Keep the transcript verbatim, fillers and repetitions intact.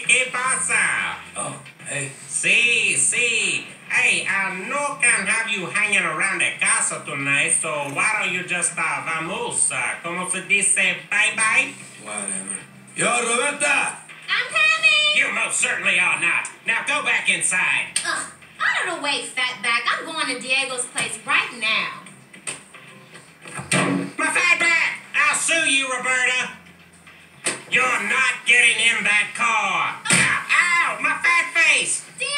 ¿Qué pasa? Oh, hey. Sí, sí. Hey, I no can have you hanging around the casa tonight, so why don't you just uh, vamos? Uh, como se dice, bye-bye? Whatever. Yo, Roberta! I'm coming! You most certainly are not. Now go back inside. Ugh, out of the way, fatback. I'm going to Diego's place right now. My fatback! I'll sue you, Roberta. You're not getting in that car. Ow, ow, my fat face. Diego!